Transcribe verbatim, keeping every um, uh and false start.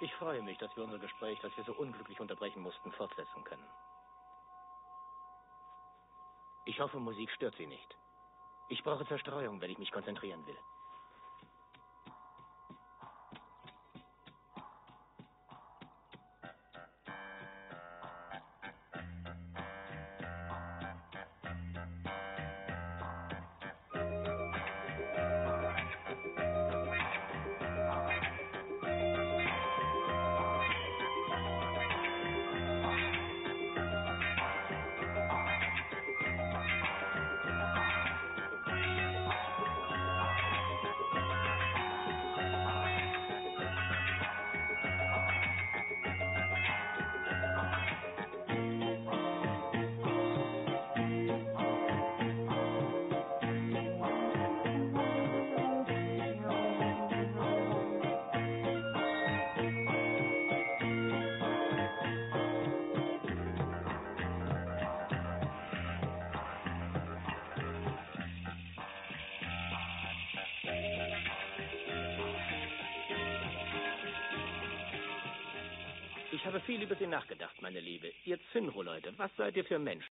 Ich freue mich, dass wir unser Gespräch, das wir so unglücklich unterbrechen mussten, fortsetzen können. Ich hoffe, Musik stört Sie nicht. Ich brauche Zerstreuung, wenn ich mich konzentrieren will. Ich habe viel über Sie nachgedacht, meine Liebe. Ihr Zinnrohleute, was seid ihr für Menschen?